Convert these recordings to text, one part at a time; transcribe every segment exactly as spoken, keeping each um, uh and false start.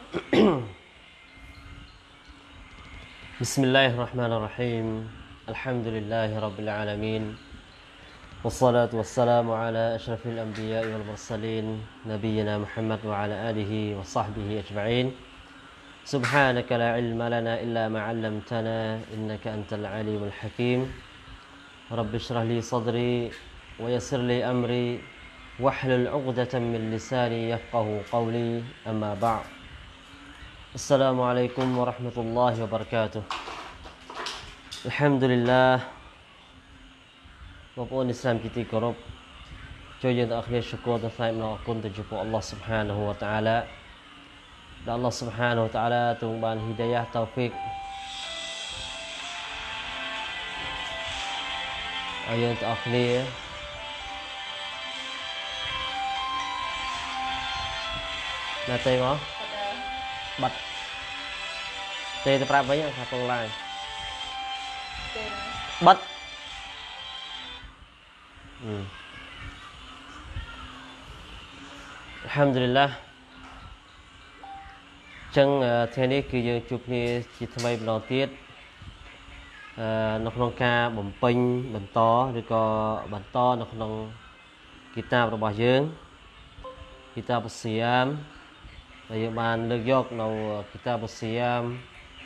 بسم الله الرحمن الرحيم الحمد لله رب العالمين والصلاة والسلام على أشرف الأنبياء والمرسلين نبينا محمد وعلى آله وصحبه أجمعين سبحانك لا علم لنا إلا ما علمتنا إنك أنت العليم الحكيم رب اشرح لي صدري ويسر لي أمري واحلل عقدة من لساني يفقه قولي أما بعد السلام عليكم ورحمة الله وبركاته الحمد لله وبقون إسلام كتي كرب جوجد أخير شكوى دفاع من أكون تجيب الله سبحانه وتعالى الله سبحانه وتعالى تنبان هداية توفيق آيات أخير là tê mà bật tê tập với nhau còn lại bật ừ. Alhamdulillah chân thế này cứ giờ chụp ni chỉ thay bay lần tiết nó không ca bấm pin bấm to rồi có bấm to nó không kitab rồi bảo dương kitab siam rồi bạn lược dọc nào kitab siam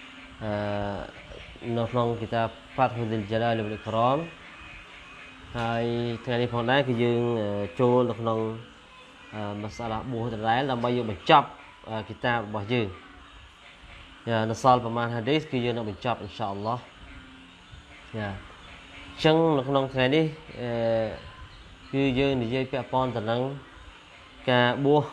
nó không kitab Fathul Jalal wal Ikram hay thế này phong đá cứ dương trôi nó không masalah buah terlain làm bao nhiêu mình chọc kitab bảo dương ya nó sal paman hadis cứ dương nó mình chọc insyaallah ya chân nó không thế này cứ dương thì dây pẹp pon tận năng cả buah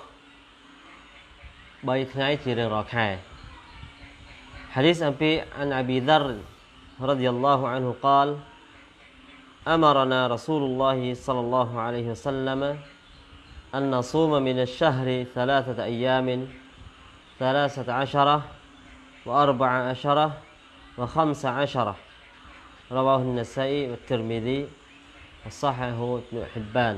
bay ngay chỉ riêng rọ khai hadis ampi an Abi Dharr radhiyallahu anhu قال أمرنا رسول الله صلى الله عليه وسلم أن نصوم من الشهر ثلاثة أيام ثلاثة عشرة وأربع عشرة وخمس عشرة رواه النسائي والترمذي وصححه ابن حبان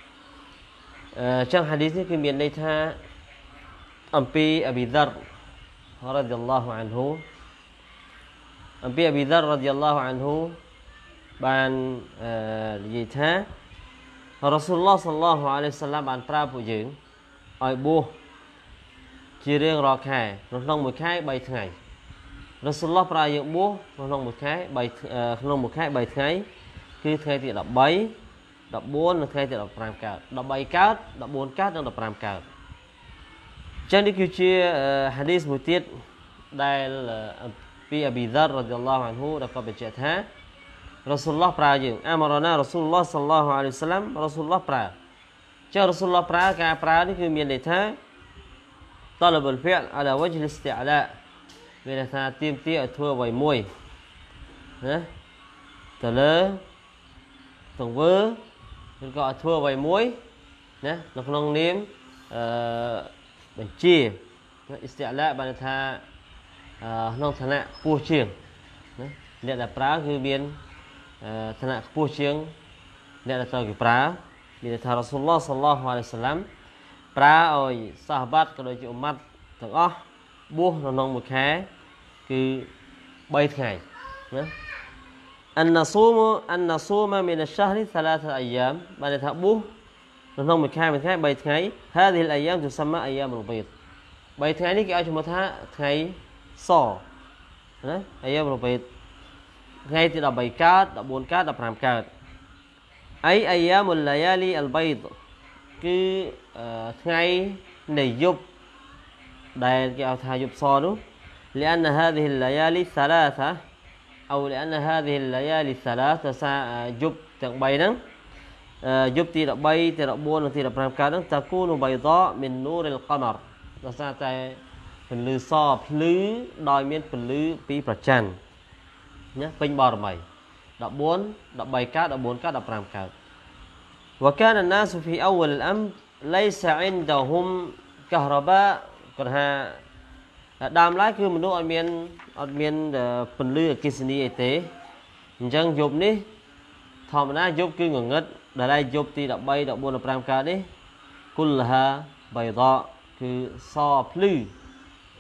trong hadithนี้คือมีในท่าอัมปีอบีดัรรดิยัลลอฮุอันฮุอัมปีอบีดัรรดิยัลลอฮุอันฮุบานยิท่ารอซูลุลลอฮ์ศ็อลลัลลอฮุอะลัยฮิวะซัลลัมបានប្រាប់ពួកយើងឲ្យបួសជារៀងរាល់ខែក្នុងមួយខែបីថ្ងៃរ៉ាស៊ូលឡោះប្រើយើងបួសក្នុងមួយខែបីក្នុងមួយខែបីថ្ងៃគឺថ្ងៃទី13 14 និងថ្ងៃទី15កើត13កើត14កើតនិង15កើតចឹងនេះគឺជាហាឌីសមួយទៀតដែលពីអប៊ីដាររ៉ាឌីយ៉ាឡោះអានហ៊ូដែលក៏បញ្ជាក់ថារ៉ាស៊ូលឡោះប្រើយើងអាម៉ារណារ៉ាស៊ូលឡោះសល្លឡោះអាឡៃហ៊ីវ៉ាសល្លាមរ៉ាស៊ូលឡោះប្រើចឹងរ៉ាស៊ូលឡោះប្រើការប្រើនេះគឺមានន័យថា طلب الفعل على وجه الاستعلاء មានន័យថាទាមទារឲ្យធ្វើអ្វីមួយណាទៅលើទង្វើឬក៏ឲ្យធ្វើអ្វីមួយណានៅក្នុងនាមអឺបញ្ជាអ៊ីស្តិអាឡាបានថាក្នុងឋានៈខ្ពស់ជាងណាអ្នកដែលប្រើគឺមានឋានៈខ្ពស់ជាងអ្នកដែលត្រូវគេប្រើមានថារ៉ាស៊ូលឡោះសល្លឡោះអាឡៃហ៊ីវ៉ាសល្លាមប្រើឲ្យសាហាបាត់ក៏ដូចជាអ៊ុម៉ាត់ទាំងអស់បួសនៅក្នុងមួយខែគឺបីថ្ងៃណា أن نصوم أن نصوم من الشهر ثلاثة أيام បានថាបួសនៅក្នុងមួយខែមួយខែបីថ្ងៃ هذه الأيام تسمى أيام البيض បីថ្ងៃនេះគេឲ្យឈ្មោះថាថ្ងៃសណា أيام البيض ថ្ងៃទី13កើត14កើត15កើត أي أيام الليالي البيض គឺថ្ងៃនៃយប់ដែលគេឲ្យថាយប់សនោះ لأن هذه الليالي ثلاثة أو لأن هذه الليالي الثلاث យប់ទាំងបីហ្នឹងយប់ទី13ទី14និងទី15កើតហ្នឹងតាគូនបៃដអមីននូរិលកមរដោយសារតែពន្លឺសភ្លឺដោយមានពន្លឺពីព្រះច័ន្ទណាពេញបរមី14 13កើត14កើត15កើត وكان الناس في أول الأمر ليس عندهم كهرباء គាត់ថាដើមឡើយគឺមនុស្សអត់មានអត់មានពន្លឺអគ្គិសនីអីទេអញ្ចឹងយប់នេះធម្មតាយប់គឺងងឹតដែលយប់ទី13 14 15កើតនេះគុលហាបៃដគឺសភ្លឺ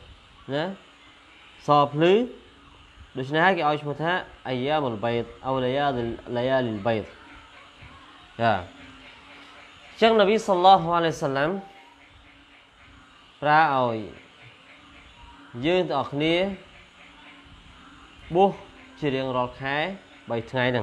ណាសភ្លឺដូច្នេះហើយគេឲ្យឈ្មោះថាអាយ៉ាមុលបៃតអោលាយ៉ាលាយ៉ាលីលបៃតចាចឹងនប៊ីសល្លឡោះអាឡៃហ៊ីវសល្លាមប្រើឲ្យយើងទាំងអស់គ្នាបួសជារៀងរាល់ខែបីថ្ងៃហ្នឹង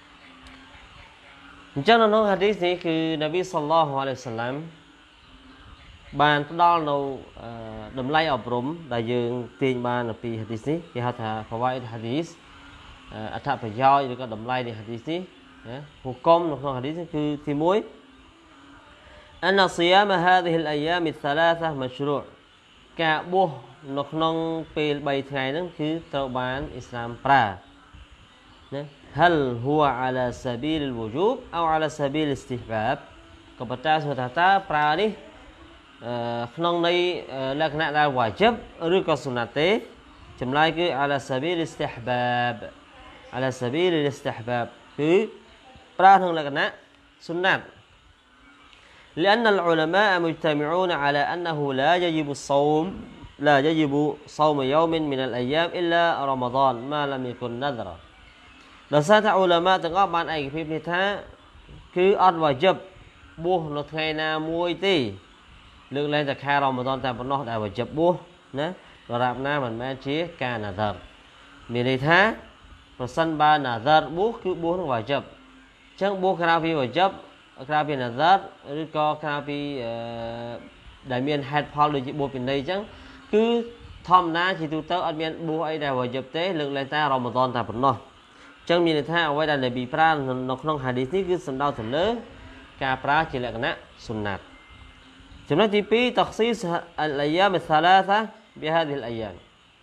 អញ្ចឹងនៅក្នុងហាឌីសនេះគឺនប៊ីសល្លឡោះអាឡៃហ៊ីវសល្លាមបានផ្ដល់នៅតម្លៃអប់រំដែលយើងទាញបានអំពីហាឌីសនេះគេហៅថាហ្វាវ៉ៃដហាឌីសអត្ថប្រយោជន៍ឬក៏តម្លៃនៃហាឌីសនេះណាហុគមនៅក្នុងហាឌីសនេះគឺទីមួយ أن صيام هذه الأيام الثلاثة مشروع ការបួសនៅក្នុងពេលបីថ្ងៃហ្នឹងគឺត្រូវបានអ៊ីស្លាមប្រើណា هل هو على سبيل الوجوب أو على سبيل الاستحباب ក៏ប៉ុន្តែសូមថាតើប្រើនេះក្នុងន័យលក្ខណៈដែលវាជីបឬក៏សុណាត់ទេចម្លើយគឺ على سبيل الاستحباب على سبيل الاستحباب គឺប្រើក្នុងលក្ខណៈសុណាត់ لأن العلماء مجتمعون على أنه لا يجب الصوم لا يجب صوم يوم من الأيام إلا رمضان ما لم يكن نذرا ដោយសារថាឧលមាទាំងអស់បានឯកភាពនេះថាគឺអត់វាជីបបួសនៅថ្ងៃណាមួយទេលើកលែងតែខែរ៉ម៉ាដនតែប៉ុណ្ណោះដែលវាជីបបួសណាដរាបណាមិនមែនជាការណាដរមានន័យថាប្រសិនបើណាដរបួសគឺបួសនឹងវាជីបអញ្ចឹងបួសក្រៅពីវាជីបក្រៅពីណាដរឬក៏ក្រៅពីដែលមានហេតុផលដូចជាបួសពីនៃអញ្ចឹងគឺធម្មតាជាទូទៅអត់មានបួសអីដែលវាជីបទេលើកលែងតែរ៉ម៉ាដនតែប៉ុណ្ណោះអញ្ចឹងមានន័យថាអ្វីដែលនប៊ីប្រើនៅក្នុងហាឌីសនេះគឺសំដៅទៅលើការប្រើជាលក្ខណៈសុណាត់ចំណុចទីពីរ تخصيص الأيام الثلاثة بهذه الأيام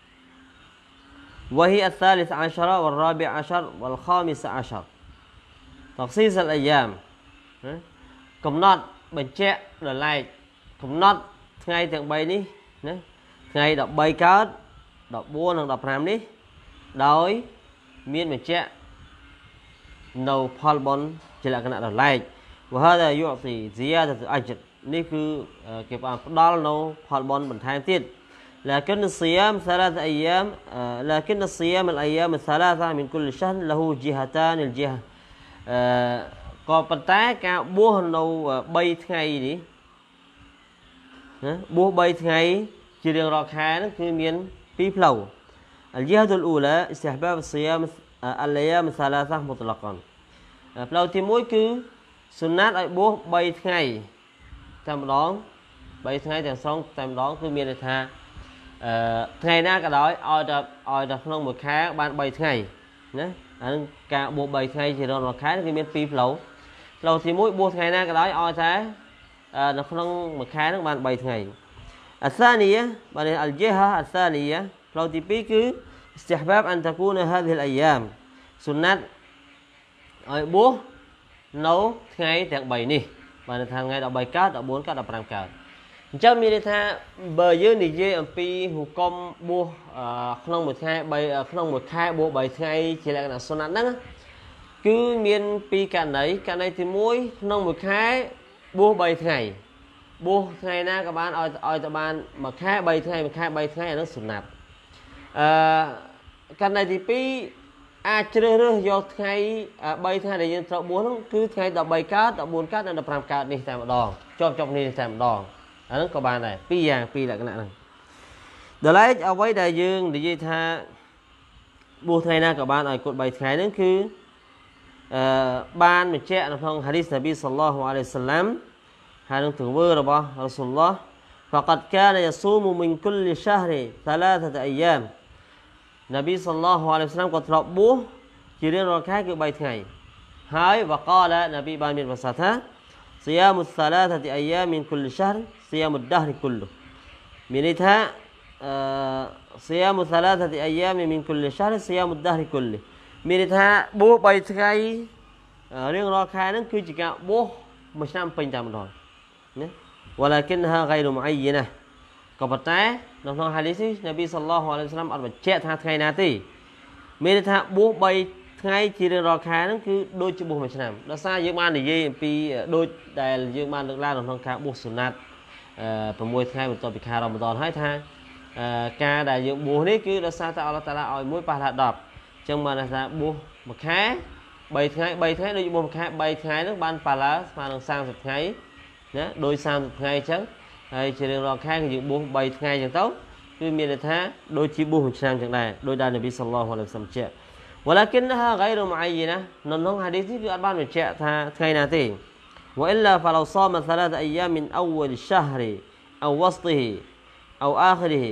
وهي الثالث عشر والرابع عشر والخامس عشر تخصيص الأيام កំណត់បញ្ជាក់ដល់ឡែកកំណត់ថ្ងៃទាំងបីនេះណាថ្ងៃដប់បីកើតដប់បួននិងដប់ប្រាំនេះដោយមានបញ្ជាក់នៅផលបុណ្យជាលក្ខណៈដល់ឡែក وهذا يعطي زيادة الأجر នេះគឺគេបានផ្ដល់នៅផលបុណ្យបន្ថែមទៀត لكن الصيام ثلاث أيام لكن الصيام الأيام الثلاثة من كل شهر له جهتان الجهة ក៏ប៉ុន្តែការបួសនៅបីថ្ងៃនេះណាបួសបីថ្ងៃជារៀងរាល់ខែហ្នឹងគឺមានពីរផ្លូវ الجهة الأولى استحباب الصيام الأيام الثلاثة مطلقا ផ្លូវទីមួយគឺសុណាត់ឲ្យបួសបីថ្ងៃតែម្ដងបីថ្ងៃទាំងស្រុងតែម្ដងគឺមានន័យថាអឺថ្ងៃណាក៏ដោយឲ្យតែឲ្យតែក្នុងមួយខែបានបីថ្ងៃណាអានឹងការបួសបីថ្ងៃជារៀងរាល់ខែគឺមានពីរផ្លូវផ្លូវទីមួយបួសថ្ងៃណាក៏ដោយឲ្យតែនៅក្នុងមួយខែហ្នឹងបានបីថ្ងៃអាសានីយបាន الجهة الثانية ផ្លូវទីពីរគឺ استحباب أن تكون هذه الأيام សុណាត់ឲ្យបួសនៅថ្ងៃទាំងបីនេះបានថាថ្ងៃដប់បីកើតដប់បួនកើតដប់ប្រាំកើតអញ្ចឹងមានន័យថាបើយើងនិយាយអំពីហុគមបួសក្នុងមួយថ្ងៃបីក្នុងមួយខែបួសបីថ្ងៃជាលក្ខណៈសុណាត់ហ្នឹងគឺមានពីរករណីករណីទីមួយក្នុងមួយខែបួសបីថ្ងៃបួសថ្ងៃណាក៏បានឲ្យឲ្យទៅបានមួយខែបីថ្ងៃមួយខែបីថ្ងៃអានោះសុណាត់អឺករណីទីពីរអាចជ្រើសរើសយកថ្ងៃបីថ្ងៃដែលយើងត្រូវបួសហ្នឹងគឺថ្ងៃដប់បីកើតដប់បួនកើតនិងដប់ប្រាំកើតនេះតែម្ដងជាប់ជាប់នេះតែម្ដងអាហ្នឹងក៏បានដែរពីរយ៉ាងពីរលក្ខណៈហ្នឹងដល់ឡែកអ្វីដែលយើងនិយាយថាបួសថ្ងៃណាក៏បានឲ្យគាត់បីថ្ងៃហ្នឹងគឺអឺបានបញ្ជាក់នៅក្នុងហាឌីសនប៊ីសល្លឡោះអាឡៃហ៊ីវសល្លាមហើយនឹងទង្វើរបស់រ៉ាស៊ូលឡោះ فقد كان يصوم من كل شهر ثلاثة أيام នប៊ីសល្លឡោះអាឡៃហ៊ីវសល្លាមក៏ធ្លាប់បួសជារៀងរាល់ខែគឺបីថ្ងៃហើយវកាលនប៊ីបានមានប្រសាសន៍ថា صيام الثلاثة أيام من كل شهر صيام الدهر كله មានន័យថាអឺ صيام الثلاثة أيام من كل شهر صيام الدهر كله មានន័យថាបួសបីថ្ងៃរៀងរាល់ខែហ្នឹងគឺជាការបួសមួយឆ្នាំពេញតែម្ដងណា ولكنها غير معينة ក៏ប៉ុន្តែនៅក្នុងហាឌីសនេះនប៊ីសល្លឡោះអាឡៃហ៊ីវសល្លាមអត់បញ្ជាក់ថាថ្ងៃណាទេមានន័យថាបួសបីថ្ងៃជារៀងរាល់ខែហ្នឹងគឺដូចជាបួសមួយឆ្នាំដោយសារយើងបាននិយាយអំពីដូចដែលយើងបានលើកឡើងនៅក្នុងការបួសសុណាត់អឺ6ថ្ងៃបន្ទាប់ពីខែរ៉ម៉ាដនហើយថា ca đại dương bùa này cứ là sao ta Allah ta ỏi mũi pa là đập trong mà là sao bùa một khá bảy ngày bảy ngày đôi bùa một khá bảy ngày nước ban pa lá mà làm sang một ngày nhé đôi sang một ngày chứ hay chỉ được lo khai những bùa bảy ngày chẳng tốt cứ miền là thá đôi chỉ bùa một sang chẳng này đôi đàn Nabi sallallahu alaihi wasallam trẻ ولكنها غير معينة ننهم حديثي في أربعة من شيء ثا وإلا فلو صام ثلاثة أيام من أول الشهر أو وسطه أو آخره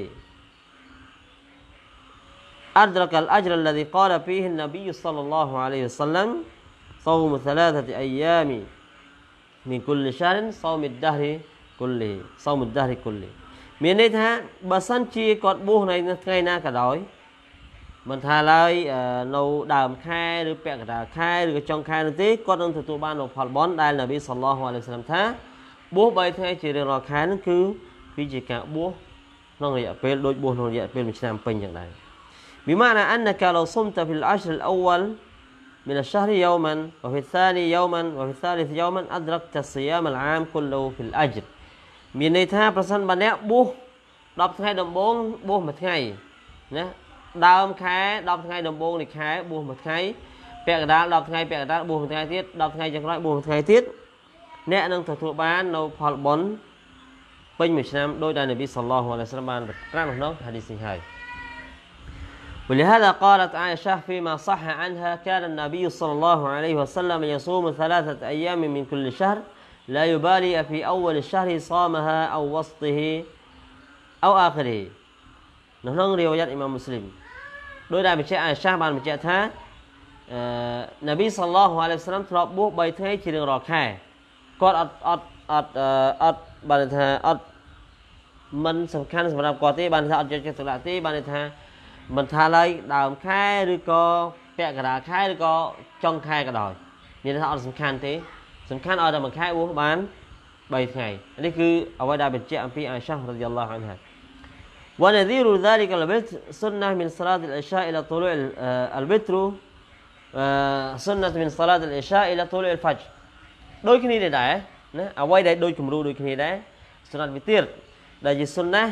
أدرك الأجر الذي قال فيه النبي صلى الله عليه وسلم صوم ثلاثة أيام من كل شهر صوم الدهر كله صوم الدهر كله من نتها بسنتي قد بوه نينا كداي mình thà lại nấu đàm khai được bẹt cả khai được trong khai được tí con ông tụi ban nộp phật bón đây là bị sallallahu alaihi wasallam thá bố bay thay chỉ được là khai nó cứ vì chỉ cả bố nó người bên đôi bố nó người bên mình làm pinอย่างไรبمعنى أنك لو صمت في العشر الأول من الشهر يوما وفي الثاني يوما وفي الثالث يوما أدركت الصيام العام كله في الأجر من نتها برسن بناء بو đọc thay đồng bốn bố một ngày nhé đau khá đọc ngày đồng bốn thì khá buồn một ngày bẹt đá đọc ngày bẹt đá buồn một ngày tiết đọc ngày chẳng nói buồn một ngày tiết nè nâng thực thụ bán nấu phật bón bên mười năm đôi đại Nabi sallallahu alaihi wasallam ra một nốt hadith sinh hài ولهذا قالت عائشة فيما صح عنها كان النبي صلى الله عليه وسلم يصوم ثلاثة أيام من كل شهر لا يبالي في أول الشهر صامها أو وسطه أو آخره نحن روايات إمام مسلم đôi đại mình chạy ai sang bàn mình chạy thá Nabi sallallahu alaihi wasallam thọ bố bảy thế chỉ được rò khai còn ọt ọt ọt ọt bàn thà ọt mình sầm khăn sầm đạp cò tí bàn thà ọt cho cho lại tí bàn thà mình thà lấy đào khai rồi co bẹ cả đá khai rồi co trong khai cả đòi nên thà ọt sầm khăn thế sầm khăn ở đây mình khai bố bán bảy ngày đây cứ ở ngoài đại mình chạy phi ai sang radhiyallahu anha ونذير ذلك البتر سنة من صلاة العشاء إلى طلوع البتر سنة من صلاة العشاء إلى طلوع الفجر đôi khi này đấy ở quay đây đôi chùm ru đôi khi đấy sunnat witir đây là sunnah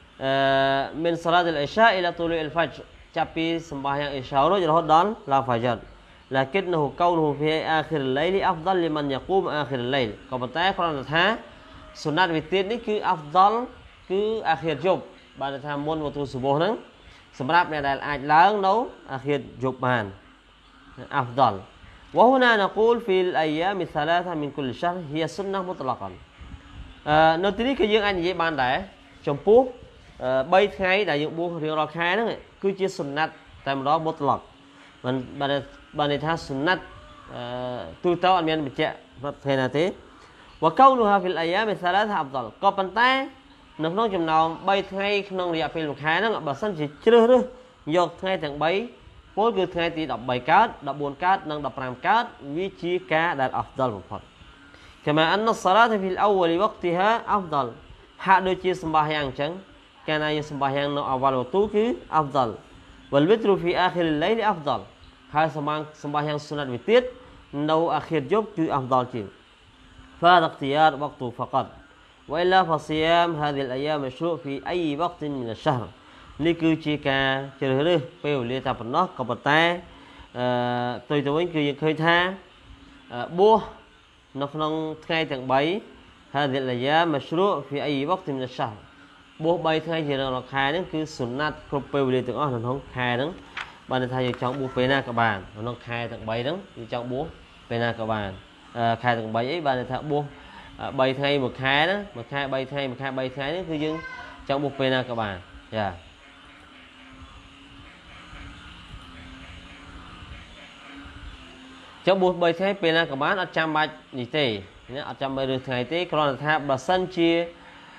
min salat al-isha ila tulu al-fajr tapi sembahyang isya itu jadi dan la fajar lakinnahu kaunuhu fi akhir al-lail afdal liman yaqum akhir al-lail ก็ប៉ុន្តែគ្រាន់តែថាសុណាត់វិទាននេះគឺ afdal គឺ akhir jub បានថាមុនវតុសុបោះហ្នឹងសម្រាប់អ្នកដែលអាចឡើងនៅ akhir jub បាន afdal وهنا نقول في الأيام الثلاثة من كل شهر هي سنة مطلقا នៅទីនេះគឺយើងអាចនិយាយបានដែរចំពោះ3ថ្ងៃដែលយើងបួសរៀងរាល់ខែហ្នឹងគឺជាសុណាត់តែម្ដងមុតឡកមិនបានបានន័យថាសុណាត់ទូទៅអត់មានបញ្ជាក់ថ្ងៃណាទេ وكونها في الأيام الثلاثة أفضل ក៏ប៉ុន្តែនៅក្នុងចំណោម3ថ្ងៃក្នុងរយៈពេលមួយខែហ្នឹងបើសិនជាជ្រើសរើសយកថ្ងៃទាំង3ពលគឺថ្ងៃទី13កើត14កើតនិង15កើតវាជាការដែលអហ្វដលបំផុត كما أن الصلاة في الأول وقتها أفضل ហាក់ដូចជាសម្បាយ៉ាងអញ្ចឹងកាលណាយើងសម្បាយ៉ាងនៅអវលវតុគឺ أفضل والوتر في آخر الليل أفضل ហើយសម្បាយ៉ាងសុណាត់វិទាននៅ آخر យប់គឺ أفضل ជាង فهذا اختيار وقته فقط وإلا فصيام هذه الأيام مشروع في أي وقت من الشهر នេះគឺជាការជ្រើសរើសពេលវេលាតែប៉ុណ្ណោះក៏ប៉ុន្តែអឺផ្ទុយទៅវិញគឺយើងឃើញថាបួសនៅក្នុងថ្ងៃទាំង3 هذه الأيام مشروع في أي وقت من الشهر បួស3ថ្ងៃជារៀងរាល់ខែហ្នឹងគឺសុណាត់គ្រប់ពេលវេលាទាំងអស់នៅក្នុងខែហ្នឹងបានថាយើងចង់បួសពេលណាក៏បាននៅក្នុងខែទាំង3ហ្នឹងយើងចង់បួសពេលណាក៏បានខែទាំង3អីបានថាបួស3ថ្ងៃមួយខែហ្នឹងមួយខែ3ថ្ងៃមួយខែ3ថ្ងៃហ្នឹងគឺយើងចង់បួសពេលណាក៏បានចា cho buộc bởi thế bên là các bạn ở trăm bạch gì thế ở trăm bạch được ngày thế còn là tháp và sân chia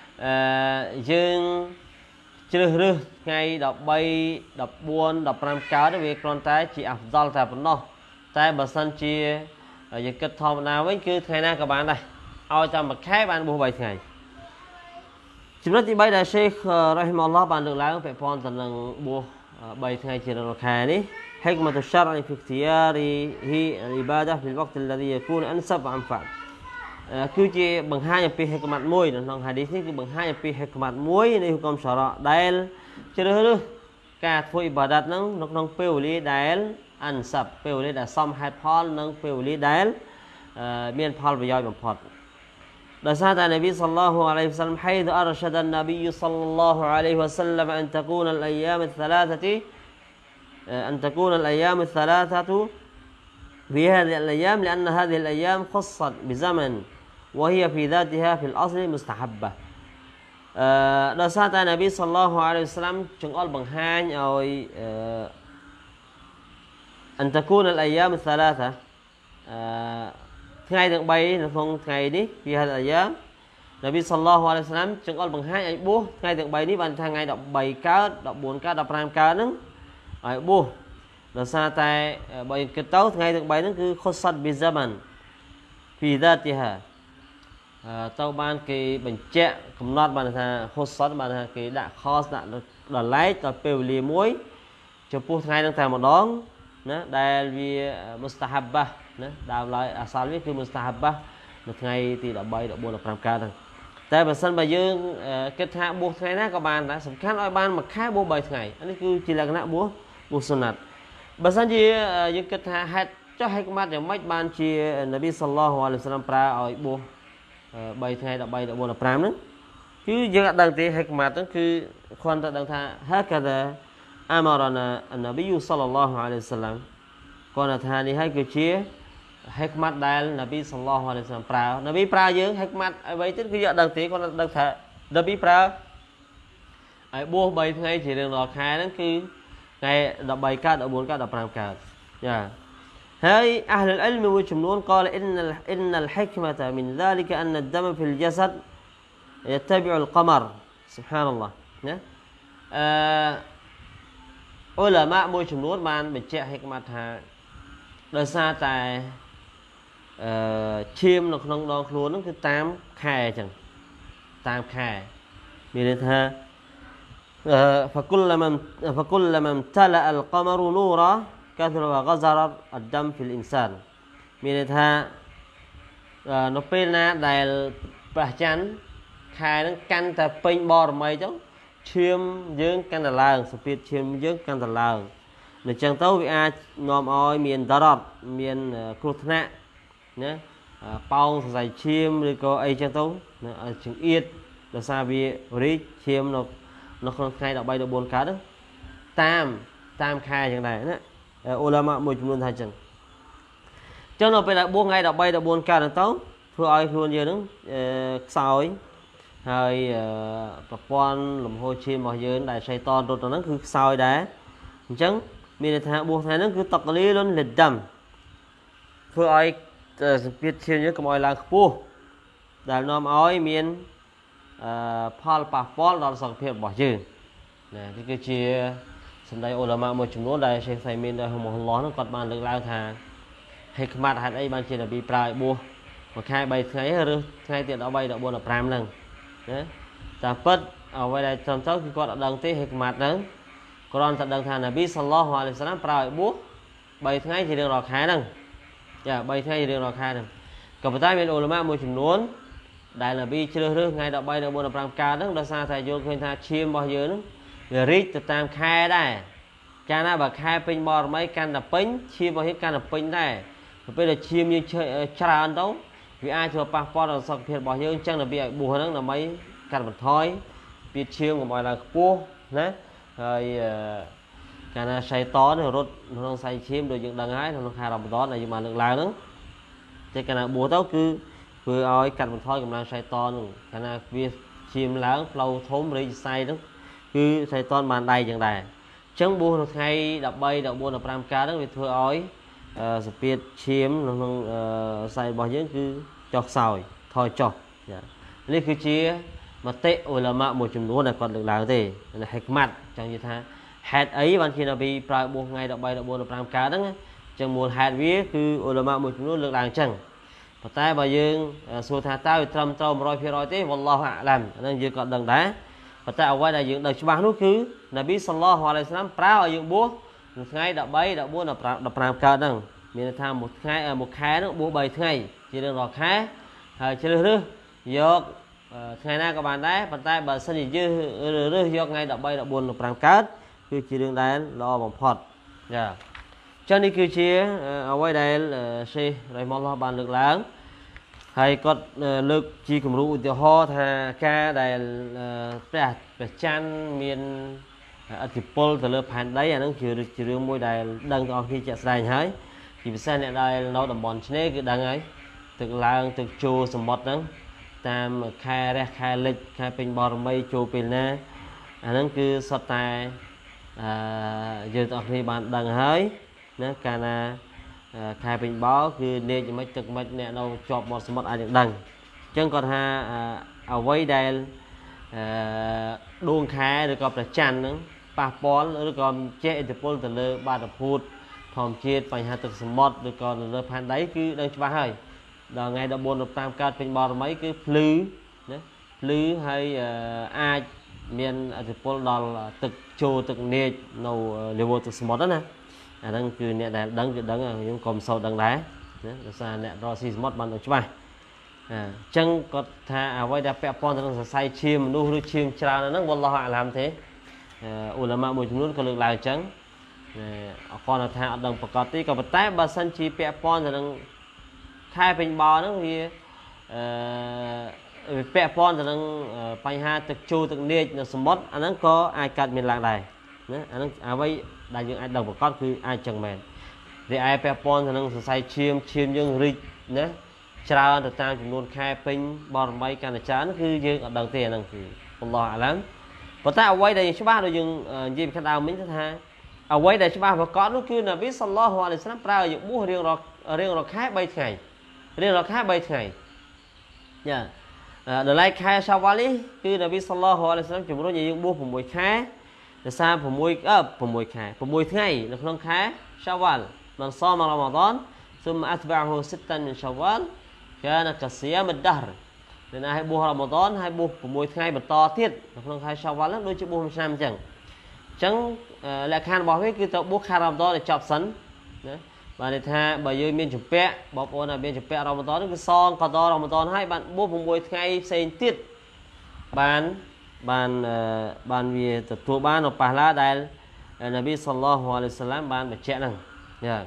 dương chưa được ngày đọc bay đọc buôn đọc năm cáo để việc con tay chỉ áp dal tháp nó tay và sân chia giờ kết thúc nào với cứ thế nào các bạn đây ao trăm bạch khác bạn buộc bảy ngày chúng ta chỉ bây giờ Sheikh rahimahullah bạn được lái phải phong tận lần buộc bảy ngày chỉ được ngày đi حكمة الشرع في اختياره العبادة في الوقت الذي يكون أنسب وأنفع cứ chỉ bằng hai nhập pi hay cái mặt môi nó nòng hadithនេះគឺបង្ហាញអំពី hikmat មួយនៃ hukum syara ដែលជ្រើសរើសការធ្វើ ibadat ហ្នឹងនៅក្នុងពេលវេលាដែលអានសាប់ពេលវេលាដែលសមហេតុផលនិងពេលវេលាដែលមានផលប្រយោជន៍បំផុតដោយសារតែនប៊ីសល្លឡោះអាឡៃហ៊ីវសល្លម حيث أرشد النبي صلى الله عليه وسلم أن تكون الأيام الثلاثة أن تكون الأيام الثلاثة في هذه الأيام لأن هذه الأيام خصت بزمن وهي في ذاتها في الأصل مستحبة ដោយសារតែនប៊ីសល្លឡោះអាឡៃហ៊ីវសល្លមចង្អុលបង្ហាញឲ្យ أن تكون الأيام الثلاثة ថ្ងៃទាំង3នៅក្នុងថ្ងៃនេះ في هذه الأيام នប៊ីសល្លឡោះអាឡៃហ៊ីវសល្លមចង្អុលបង្ហាញឲ្យបួសថ្ងៃទាំង3នេះបានថាថ្ងៃ13កើត14កើត15កើតហ្នឹងឲ្យបួសដោយសារតែបើគិតទៅថ្ងៃទាំង3ហ្នឹងគឺ خصت بزمن في ذاتها ទៅបានគេបញ្ជាក់កំណត់បានថា خصت បានថាគេដាក់ khos ដាក់ដល់ឡែកដល់ពេលវេលាមួយចំពោះថ្ងៃហ្នឹងតែម្ដងណាដែលវា mustahabbah ណាដើមឡើយអាសាលវាគឺ mustahabbah នៅថ្ងៃទី13 14 15កើតហ្នឹងតែបើសិនបើយើងគិតថាបួសថ្ងៃណាក៏បានដែរសំខាន់ឲ្យបានមួយខែបួស3ថ្ងៃអានេះគឺជាលក្ខណៈបួសបួសសុណាត់បើសិនជាយើងគិតថាហេតុចុះ hikmat យ៉ាងម៉េចបានជានប៊ីសល្លឡោះអាឡៃហ៊ីវសល្លមប្រើឲ្យបួស3ថ្ងៃ13 14 15ហ្នឹងគឺយើងអត់ដឹងទេ hikmat ហ្នឹងគឺគ្រាន់តែដឹងថា hakadha amarana an-nabiy sallallahu alaihi wasallam គាត់ថានេះហើយគឺជា hikmat ដែលនប៊ីសល្លឡោះអាឡៃហ៊ីវសល្លមប្រើនប៊ីប្រើយើង hikmat អ្វីទៀតគឺយើងអត់ដឹងទេគាត់ដឹងថានប៊ីប្រើឲ្យបួស3ថ្ងៃជារៀងរាល់ខែហ្នឹងគឺថ្ងៃ13កើត14កើត15កើតចាហើយ أهل العلم មួយចំនួន قال إن إن الحكمة من ذلك أن الدم في الجسد يتبع القمر سبحان الله ណាអឺអ៊ុលាម៉ាមួយចំនួនបានបញ្ជាក់ hikmat ថាដោយសារតែអឺឈាមនៅក្នុងដងខ្លួនហ្នឹងគឺតាមខែអញ្ចឹងតាមខែមានន័យថា فكلما فكلما امتلأ القمر نورا كثر وغزر الدم في الإنسان មានន័យថានៅពេលណាដែលព្រះច័ន្ទខែហ្នឹងកាន់តែពេញបរមីចឹងឈាមយើងកាន់តែឡើងសម្ពាធឈាមយើងកាន់តែឡើងអញ្ចឹងទៅវាអាចនាំឲ្យមានដរតមានគ្រោះថ្នាក់ណាប៉ោងសរសៃឈាមឬក៏អីចឹងទៅចង្អៀតដោយសារវារីកឈាមនៅនៅក្នុងថ្ងៃ13 14កើតហ្នឹងតាមតាមខែចឹងដែរណាអ៊ូឡាម៉ាមួយចំនួនថាចឹងចឹងនៅពេលដែលបួសថ្ងៃ13 14កើតហ្នឹងទៅធ្វើឲ្យខ្លួនយើងហ្នឹងខ្សោយហើយប្រព័ន្ធលំហូរឈាមរបស់យើងដែលសៃតនរត់ទៅហ្នឹងគឺខ្សោយដែរអញ្ចឹងមានន័យថាបួសថ្ងៃហ្នឹងគឺតកលីលុនលិដាំធ្វើឲ្យសម្ពាធឈាមយើងកុំឲ្យឡើងខ្ពស់ដែលនាំឲ្យមានអឺផលប៉ះពាល់ដល់សុខភាពរបស់យើងណានេះគឺជាសម្ដីអ៊ុលាម៉ាមួយចំនួនដែលសេខសៃមីនដែលរ៉ហ៊ីម៉ាហ៊ុលឡោះហ្នឹងគាត់បានលើកឡើងថា hikmat ហេតុអីបានជានប៊ីប្រើឲ្យបួសមួយខែ3ថ្ងៃឬថ្ងៃទី13 14 15ហ្នឹងណាតែពិតអ្វីដែលត្រឹមត្រូវគឺគាត់អត់ដឹងទេ hikmat ហ្នឹងគ្រាន់តែដឹងថានប៊ីសល្លឡោះអាឡៃហ៊ីវសល្លមប្រើឲ្យបួស3ថ្ងៃជារៀងរាល់ខែហ្នឹងចា3ថ្ងៃជារៀងរាល់ខែហ្នឹងក៏ប៉ុន្តែមានអ៊ុលាម៉ាមួយចំនួនដែលនប៊ីជ្រើសរើសថ្ងៃ13 14 15កើតហ្នឹងដោយសារតែយល់ឃើញថាឈាមរបស់យើងហ្នឹងវារីកទៅតាមខែដែរកាលណាបើខែពេញបរមីកាន់តែពេញឈាមរបស់យើងកាន់តែពេញដែរពេលដែលឈាមយើងច្រើនទៅវាអាចធ្វើប៉ះពាល់ដល់សុខភាពរបស់យើងអញ្ចឹងនប៊ីឲ្យបួសហ្នឹងដើម្បីកាត់បន្ថយពីឈាមកុំឲ្យឡើងខ្ពស់ណាហើយកាលណាសៃតនរត់ក្នុងសៃឈាមដូចយើងដឹងហើយក្នុងខែរ៉ាម៉ាឌនដែលយើងបានលើកឡើងហ្នឹងតែកាលណាបួសទៅគឺធ្វើឲ្យកាត់បន្ថយកម្លាំងសៃតនហ្នឹងកាលណាវាឈាមឡើងផ្លូវធំរីកសៃហ្នឹងគឺសៃតនបានដៃចឹងដែរអញ្ចឹងបួសនៅថ្ងៃ13 14 15កើតហ្នឹងវាធ្វើឲ្យសម្ពាធឈាមនៅក្នុងសៃរបស់យើងគឺចុះខ្សោយថយចុះនេះគឺជាមតិអ៊ុលាម៉ាមួយចំនួនដែលគាត់លើកឡើងទេ hikmat ចង់និយាយថាហេតុអីបានជានប៊ីប្រើបួសថ្ងៃ13 14 15កើតហ្នឹងអញ្ចឹងមូលហេតុវាគឺអ៊ុលាម៉ាមួយចំនួនលើកឡើងអញ្ចឹងប៉ុន្តែបើយើងសួរថាតើវាត្រឹមត្រូវ one hundred percent ទេវ៉ាឡោះអាឡាំអាហ្នឹងយើងក៏ដឹងដែរប៉ុន្តែអ្វីដែលយើងដឹងច្បាស់នោះគឺនប៊ីសល្លឡោះអាឡៃហ៊ីវសល្លមប្រើឲ្យយើងបួសនៅថ្ងៃ13 14 15កើតហ្នឹងមានន័យថាមួយថ្ងៃមួយខែហ្នឹងបួស3ថ្ងៃជារៀងរាល់ខែហហើយជ្រើសរើសយកថ្ងៃណាក៏បានដែរប៉ុន្តែបើសិនជាយើងរើសយកថ្ងៃ13 14 15កើតគឺជារឿងដែលល្អបំផុតចាចឹងនេះគឺជាអ្វីដែលសេះរ៉ៃម៉ុលឡោះបានលើកឡើងហើយគាត់លើកជាគំរូឧទាហរណ៍ថាការដែលព្រះព្រះច័ន្ទមានឥទ្ធិពលទៅលើផែនដីអានឹងជារឿងមួយដែលដឹងទាំងអស់គ្នាជាក់ស្ដែងហើយជាពិសេសអ្នកដែលនៅតំបន់ឆ្នេរគឺដឹងហើយទឹកឡើងទឹកចូលសមុទ្រហ្នឹងតាមខែរះខែលិចខែពេញបរមីចូលពេលណាអាហ្នឹងគឺសុទ្ធតែអឺយើងទាំងអស់គ្នាបានដឹងហើយណាកាលណាខែពេញបោគឺនេកមិនទឹកមិនអ្នកនៅជាប់មាត់សមុទ្រអាចនឹងដឹងអញ្ចឹងគាត់ថាអ្វីដែលអឺដួងខែឬក៏ព្រះច័ន្ទហ្នឹងប៉ះពាល់ឬក៏ជះឥទ្ធិពលទៅលើបាតុភូតធម្មជាតិបញ្ហាទឹកសមុទ្រឬក៏លើផែនដីគឺដឹងច្បាស់ហើយដល់ថ្ងៃ14 15កើតពេញបរមីគឺភ្លឺណាភ្លឺហើយអាចមានឥទ្ធិពលដល់ទឹកចូលទឹកនេកនៅលេវទឹកសមុទ្រណាអាហ្នឹងគឺអ្នកដែលដឹងគឺដឹងខ្ញុំក៏មិនសូវដឹងដែរណាដោយសារអ្នករកស៊ីសមុទ្របានដឹងច្បាស់អញ្ចឹងគាត់ថាអ្វីដែលពាក់ព័ន្ធទៅនឹងសរសៃឈាមមនុស្សឬឈាមច្រើនហ្នឹងវ៉ាឡោះអាឡាមទេអ៊ូឡាម៉ាមួយចំនួនក៏លើកឡើងអញ្ចឹងអរគាត់ថាអត់ដឹងប្រកាសទេក៏ប៉ុន្តែបើសិនជាពាក់ព័ន្ធទៅនឹងខែពេញបោហ្នឹងវាអឺពាក់ព័ន្ធទៅនឹងបញ្ហាទឹកចូលទឹកនេកនៅសមុទ្រអាហ្នឹងក៏អាចកើតមានឡើងដែរណាអាហ្នឹងអ្វីដែលយើងអាចដឹងប្រកាសគឺអាចចឹងមែនរីឯពាក់ព័ន្ធទៅនឹងសរសៃឈាមឈាមយើងរីកណាច្រើនទៅតាមចំនួនខែពេញបរមីកាន់តែច្រើនគឺយើងអត់ដឹងទេអាហ្នឹងគឺអល់ឡោះអាឡាមប៉ុន្តែអ្វីដែលយើងច្បាស់ដូចយើងនិយាយពីខាងដើមមិញថាអ្វីដែលច្បាស់ប្រកបនោះគឺនប៊ីសល្លឡោះអាឡៃហ៊ីវសល្លាមប្រើឲ្យបួសរៀងរាល់រៀងរាល់ខែ3ថ្ងៃរៀងរាល់ខែ3ថ្ងៃយ៉ាដល់ឡែកខែសាវ៉ាល់នេះគឺនប៊ីសល្លឡោះអាឡៃហ៊ីវសល្លាមជំរុញឲ្យយើងបួស6ខែដោយសារ6អឺ6ខែ6ថ្ងៃនៅក្នុងខែសាវ៉ាល់មិនសមរ៉ាម៉ាឌនស៊ុមអត្បាអ៊ូសិតមីនសាវ៉ាល់កានកសៀមដហរនៅណាឲ្យបួសរ៉ាម៉ាឌនហើយបួស6ថ្ងៃបន្តទៀតនៅក្នុងខែសាវ៉ាល់ហ្នឹងដូចជាបួសមួយឆ្នាំអញ្ចឹងអញ្ចឹងលក្ខខណ្ឌរបស់វាគឺទៅបួសខែរ៉ាម៉ាឌនឲ្យចប់សិនណាបានន័យថាបើយើងមានជំពាក់បងប្អូនដែលមានជំពាក់រ៉ាម៉ាឌនគឺសងកដរ៉ាម៉ាឌនហើយបានបួស6ថ្ងៃផ្សេងទៀតបានបានបានវាទទួលបាននៅប៉ះឡាដែលនប៊ីសល្លឡោះអាឡៃហ៊ីវសល្លាមបានបញ្ជាក់ហ្នឹងយ៉ា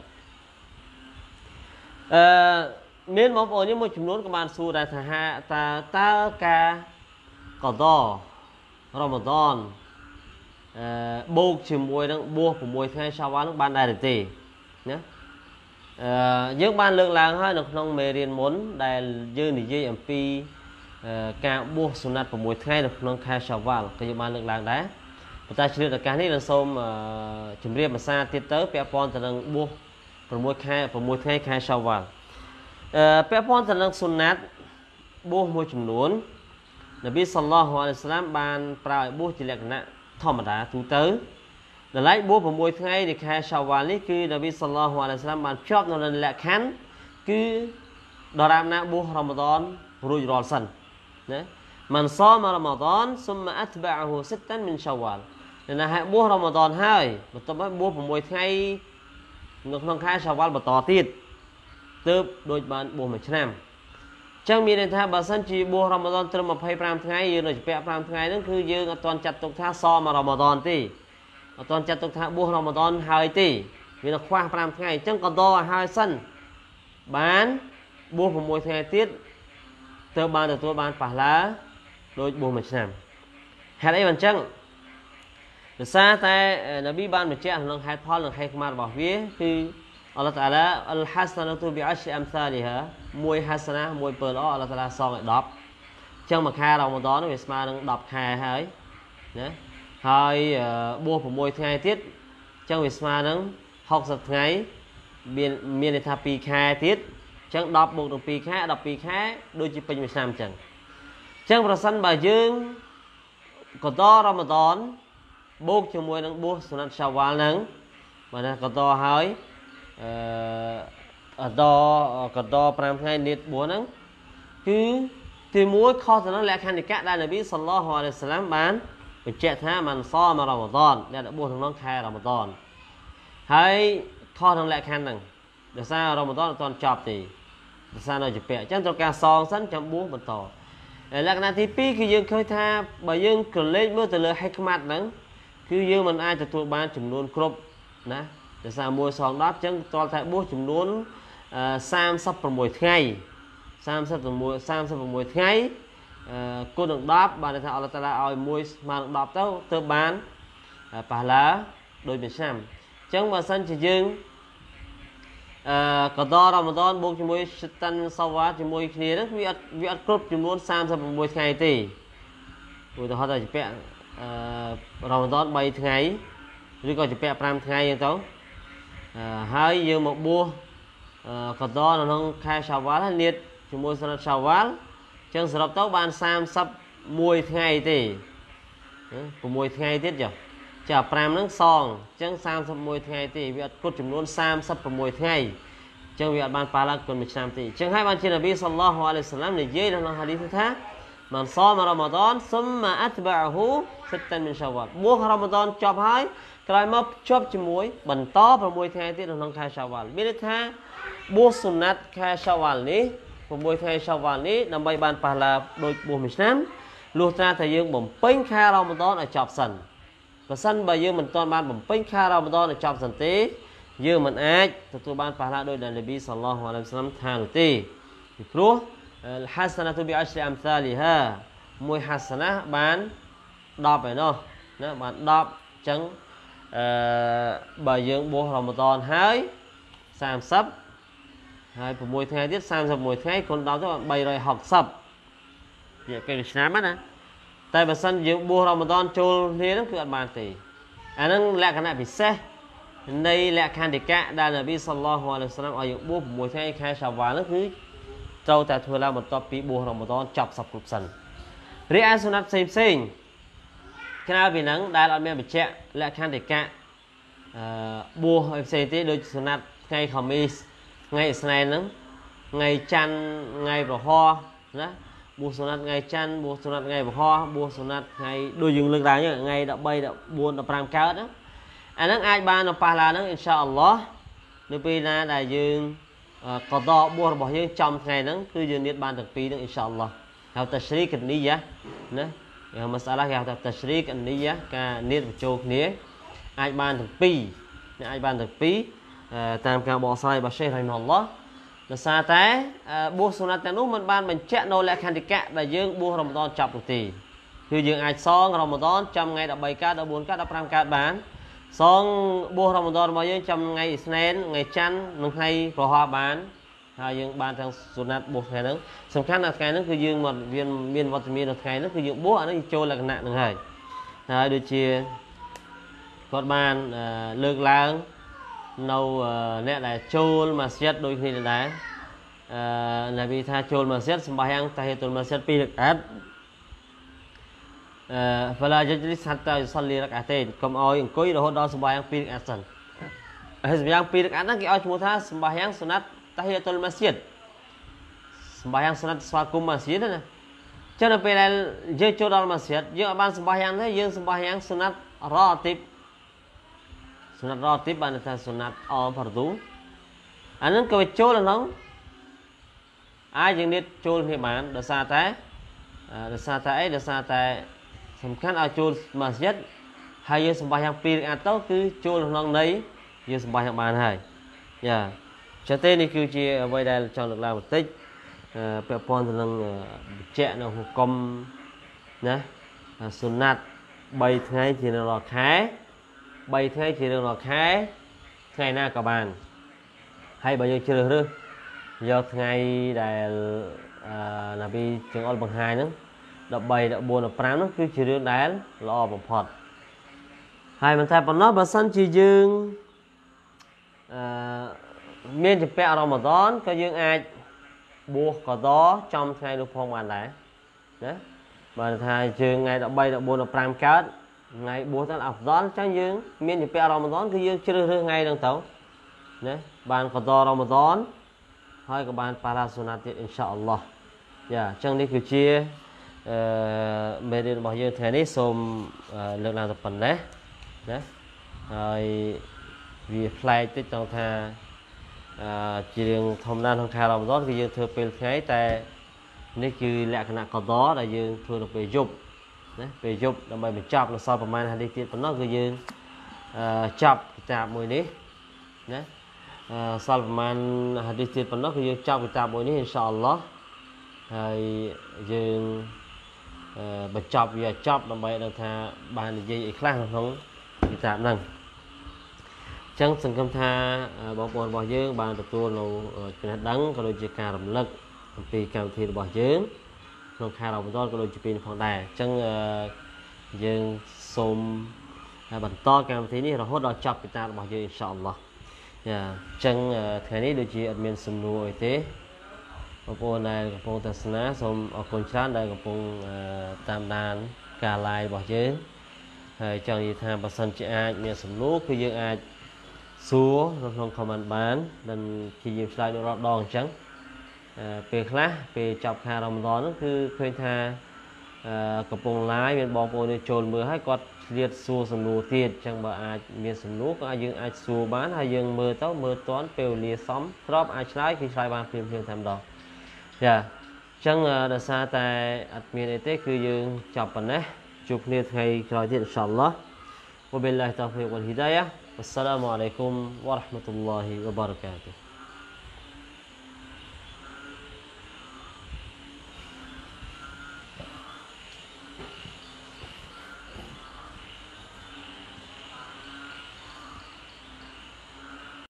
អឺមានបងប្អូនមួយចំនួនក៏បានសួរដែរថាតើតើការកដរ៉ាម៉ាឌនអឺបូកជាមួយនឹងបួស6ថ្ងៃសាវ៉ាល់នឹងបានដែរទេណាអឺយើងបានលើកឡើងហើយនៅក្នុងមេរៀនមុនដែលយើងនិយាយអំពីការបួសសុណាត់6ថ្ងៃនៅក្នុងខែសាវ៉ាល់ក៏យើងបានលើកឡើងដែរប៉ុន្តែជ្រាបឱកាសនេះនឹងសូមជម្រាបភាសាទៀតទៅពាក់ព័ន្ធទៅនឹងបួស6ខែ6ថ្ងៃខែសាវ៉ាល់អឺពាក់ព័ន្ធទៅនឹងសុណាត់បួសមួយចំនួននប៊ីសល្លឡោះអាឡៃហ៊ីវសល្លាមបានប្រើឲ្យបួសជាលក្ខណៈធម្មតាទូទៅដល់ឡែកបួស6ថ្ងៃនៃខែសាវ៉ាល់នេះគឺនប៊ីសល្លឡោះអាឡៃហ៊ីវសល្លាមបានជាប់នៅលើលក្ខខណ្ឌគឺដរាបណាបួសរ៉ាម៉ាឌនរួចរាល់សិនណាមិនសមរ៉ាម៉ាឌនស៊ុមអត្បាអ៊ូសិតមីនសាវ៉ាល់ណាហើយបួសរ៉ាម៉ាឌនហើយបន្ទាប់មកបួស6ថ្ងៃនៅក្នុងខែសាវ៉ាល់បន្តទៀតទើបដូចបានបួសមួយឆ្នាំអញ្ចឹងមានន័យថាបើសិនជាបួសរ៉ាម៉ាឌនត្រឹម25ថ្ងៃយើងនៅជាពាក់5ថ្ងៃហ្នឹងគឺយើងអត់ទាន់ចាត់ទុកថាសមរ៉ាម៉ាឌនទេអត់ទាន់ចាត់ទុកថាបួសរ៉ាម៉ាឌនហើយទេវានៅខ្វះ5ថ្ងៃអញ្ចឹងក៏ដោឲ្យហើយសិនបានបួស6ថ្ងៃទៀតទើបបានទទួលបានប៉ះឡាដូចបួសមួយឆ្នាំហេតុអីបានអញ្ចឹងដោយសារតែនប៊ីបានបញ្ជាក់ក្នុងហេតុផលនិងហេតុខ្មែររបស់វាគឺអល់ឡោះតាឡាអលហាសាណាទូប៊ីអស្រីអំសាលីហាមួយហាសាណាមួយពើល្អអល់ឡោះតាឡាសងឲ្យ10អញ្ចឹងមួយខែរ៉ាម៉ាឌនវាស្មើនឹង10ខែហើយណាហើយបួស6ថ្ងៃទៀតអញ្ចឹងវាស្មើនឹង60ថ្ងៃមានមានន័យថា2ខែទៀតអញ្ចឹង10បូកនឹង2ខែ12ខែដូចជាពេញមួយឆ្នាំអញ្ចឹងអញ្ចឹងប្រសិនបើយើងកតរ៉ាម៉ាឌនបូកជាមួយនឹងបួសសុណាត់សាវ៉ាល់ហ្នឹងបាទណាកតហើយអឺអដកត5ថ្ងៃនេះបួសហ្នឹងគឺទីមួយខុសទៅនឹងលក្ខខណ្ឌនិកៈដែលនប៊ីសល្លឡោះអាឡៃហ៊ីវសល្លាមបានបញ្ជាក់ថាមិនសមរ៉ាម៉ាឌនអ្នកដែលបួសក្នុងខែរ៉ាម៉ាឌនហើយខុសនឹងលក្ខខណ្ឌហ្នឹងដោយសាររ៉ាម៉ាឌនអត់ទាន់ចប់ទេអ sao nó chụp bẹ chẳng cho cả song sẵn chấm búa bật tỏ lạc na thì pi khi dương khơi tha bởi dương cần lên mới từ lời hay mặt nắng cứ dương mình ai từ tụi ban chấm luôn crop nè để sao mua song đó chẳng to thay búa chấm luôn sam sắp vào mùi ngày sam sắp vào mùi sam sắp vào mùi ngày cô đừng đáp bà này thảo là ta là oi mùi mà đừng đáp tao tơ bán bà lá đôi biển sam chẳng mà sân chỉ dương có đo Ramadan buông cho môi tan sau quá cho môi kia đó vì vì ăn cướp cho muốn sam sắp môi ngày thì rồi tôi hỏi là chỉ vẽ Ramadan bảy ngày rồi còn chỉ vẽ năm ngày như tao hai giờ một bua có đo là nó khai sau quá là liệt cho môi sau quá chẳng sợ tao ban sam sắp môi ngày thì của môi ngày tiết rồi chả pram nắng song chẳng sam sắp mùi ngày thì việc cốt chủng luôn sam sắp mùi ngày chẳng việc ban pa la còn một trăm thì chẳng hai ban trên Nabi sallallahu alaihi wasallam này dễ là hadith khác man sama Ramadan summa atba'ahu sittan min Shawwal buông Ramadan chọc hai cái mà chọc chủng muối bẩn to vào mùi ngày thì nó khai Shawwal biết thế buông sunnat khai Shawwal ní vào mùi ngày Shawwal ní nằm bay ban pa la đôi buông một năm luôn ra thời gian bẩm pin khai Ramadan ở chọc sần và sân bà dương mình toàn ban bẩm pin khai Ramadan ở chọc sần tí dương mình ai tụi ban pa la đôi đàn Nabi sallallahu alaihi wasallam than tí rồi hasanatu bi ashri amthaliha mùi hasana bán đọc vậy nó nó bạn đọc chẳng bà dương buông Ramadan hai sam sắp hai của mùi ngày tiết sam sắp mùi ngày còn đó các bạn bày rồi học sắp vậy cái năm á nè tại bà sân dương buông Ramadan trôi thế nó cứ ăn bàn thì anh đang lẹ cái này bị xe đây lẹ khan để cả đàn Nabi sallallahu alaihi wasallam ở những buông mùi ngày khai sào vàng nó cứ trâu tại thừa là một topic buông Ramadan chọc sập cục sần riêng sunat xem xem cái nào bị nắng đài làm mẹ bị chẹ lẹ khan để cả buông em xem tí đôi sunat ngày Khamis ngày Isnan nắng ngày Chan ngày vào ho đó buông sunat ngày Chan buông sunat ngày vào ho buông sunat ngày đôi dừng lưng đá nhá ngày đã bay đã buông đã pram cao đó anh đang ai ban nó pa la nó inshallah nếu bây na đại dương có đo buông bỏ dương trong ngày nó cứ dương niết ban thực pi nó inshallah theo tashrik cái ní giá nè masalah theo tashrik cái ní giá cả niết một chỗ ní ai ban thực pi ai ban thực pi tam cao bỏ sai bà sheikh rahimahullah là sao thế buông sunat nó mình ban mình chạy nô lại khăn thì cả đại dương buông Ramadan chọc được thìคือយើងអាចសង Ramadan ចាំថ្ងៃ13កើត14កើត15កើតបានសងបួស Ramadan របស់យើងចាំថ្ងៃស្នេហ៍ថ្ងៃច័ន្ទនិងថ្ងៃប្រហ័សបានហើយយើងបានទាំងសុណាត់បួសថ្ងៃហ្នឹងសំខាន់ថាថ្ងៃហ្នឹងគឺយើងមកវាមានវត្តមាននៅថ្ងៃហ្នឹងគឺយើងបួសអានេះចូលលក្ខណៈហ្នឹងហើយហើយដូចជាគាត់បានលើកឡើងនៅអ្នកដែលចូលម៉ាស្ជីតដូចគ្នាដែរណាប៊ីថាចូលម៉ាស្ជីតសម្បះយ៉ាងតាហីតុលម៉ាស្ជីតពីររកាត់فلا يجلس حتى يصلي ركعتين កុំឲ្យអង្គុយរហូតដល់សម្បះយ៉ាងពីររកាត់សិនហើយសម្បះយ៉ាងពីររកាត់ហ្នឹងគេឲ្យឈ្មោះថាសម្បះយ៉ាងសុណាត់តាហីតុលម៉ាស្ជីតសម្បះយ៉ាងសុណាត់ស្វាគមន៍ម៉ាស្ជីតណាចឹងដល់ពេលដែលយើងចូលដល់ម៉ាស្ជីតយើងអាចបានសម្បះយ៉ាងទេយើងសម្បះយ៉ាងសុណាត់រ៉ាទីបសុណាត់រ៉ាទីបបានថាសុណាត់អហ្វារឌូអាហ្នឹងក៏ចូលក្នុងអាចយើងនេះចូលគ្នាបានដោយសារតែដោយសារតែអីដោយសារតែសំខាន់ឲ្យចូលម៉ាស្ជីតហើយយើងសម្បះយ៉ាងពីរអាទៅគឺចូលក្នុងន័យយើងសម្បះយ៉ាងបានហើយយ៉ាចឹងទេនេះគឺជាអ្វីដែលចង់លើកឡើងបន្តិចពាក់ព័ន្ធទៅនឹងបញ្ជាក់នៅហុកុំណាសុណាត់3ថ្ងៃជារៀងរាល់ខែ3ថ្ងៃជារៀងរាល់ខែថ្ងៃណាក៏បានហើយបើយើងជ្រើសរើសយកថ្ងៃដែលណាប៊ីចង្អុលបង្ហាញហ្នឹង13 14 15ហ្នឹងគឺជារឿងដែលល្អបំផុតហើយមិនតែប៉ុណ្ណោះបើសិនជាយើងអឺមានជំពាក់រ៉ាម៉ាឌនក៏យើងអាចបួសកដចំថ្ងៃនោះផងបានដែរណាបើថាយើងថ្ងៃ13 14 15កើតថ្ងៃបួសទៅអាហ្វដលអញ្ចឹងយើងមានជំពាក់រ៉ាម៉ាឌនគឺយើងជ្រើសរើសថ្ងៃហ្នឹងទៅណាបានកដរ៉ាម៉ាឌនហើយក៏បានប៉ាឡាសុណាត់ទៀតអ៊ីនសាអល់ឡោះយ៉ាអញ្ចឹងនេះគឺជាអឺមេរៀនរបស់យើងថ្ងៃនេះសូមលើកឡើងតែប៉ុណ្ណេះណាហើយវាផ្លែកតិចទៅថាអជារឿងធម្មតាក្នុងខែរ៉ាម៉ាឌនគឺយើងធ្វើពេលថ្ងៃតែនេះគឺលក្ខណៈកដដែលយើងធ្វើនៅពេលយប់ណាពេលយប់ដើម្បីបញ្ចប់នៅសល់ប្រហែលហាឌីសទៀតប៉ុណ្ណោះគឺយើងចាប់គីតាបមួយនេះណាសល់ប្រហែលហាឌីសទៀតប៉ុណ្ណោះគឺយើងចាប់គីតាបមួយនេះអ៊ីនសាអល់ឡោះហើយយើងបញ្ចប់វាចប់ដើម្បីដឹងថាបាននិយាយអីខ្លះក្នុងគីតាបហ្នឹងចឹងសង្ឃឹមថាបងប្អូនរបស់យើងបានទទួលនៅចំណេះដឹងក៏ដូចជាការរំលឹកអំពីកម្មវិធីរបស់យើងក្នុងខែរ៉ាម៉ាឌនក៏ដូចជាពេលនេះផងដែរអញ្ចឹងយើងសូមបន្តកម្មវិធីនេះរហូតដល់ចប់គីតាបរបស់យើងអ៊ីនសាអល់ឡោះចាអញ្ចឹងថ្ងៃនេះដូចជាអត់មានសំណួរអីទេបងប្អូនដែលកំពុងទស្សនាសូមអរគុណច្រើនដែលកំពុងតាមដានការ live របស់យើងហើយចង់និយាយថាបើសិនជាអាចមានសំណួរគឺយើងអាចសួរនៅក្នុង comment បាននិងជាយើងឆ្លើយនៅរាល់ដងអញ្ចឹងពេលខ្លះពេលចប់ខែរ៉ាម៉ាឌនហ្នឹងគឺឃើញថាកំពុង live មានបងប្អូនចូលមើលហើយគាត់ឆ្លៀតសួរសំណួរទៀតអញ្ចឹងបើអាចមានសំណួរក៏យើងអាចសួរបានហើយយើងមើលទៅមើលតាន់ពេលវេលាសមស្របអាចឆ្លើយគឺឆ្លើយបានភ្លាមៗតែម្ដងចាអញ្ចឹងដោយសារតែអត់មានអីទេគឺយើងចាប់ប៉ុណ្ណេះជួបគ្នាថ្ងៃក្រោយទៀតអ៊ីនសាអល់ឡោះវបិលឡាហ៊ីតោហ្វីកវលហ៊ីដាយ៉ាវ៉ាស្សឡាមុអាឡៃគុំវ៉ារ៉ាហ្មាតុលឡាហ៊ីវ៉ាបារកាតុហ៍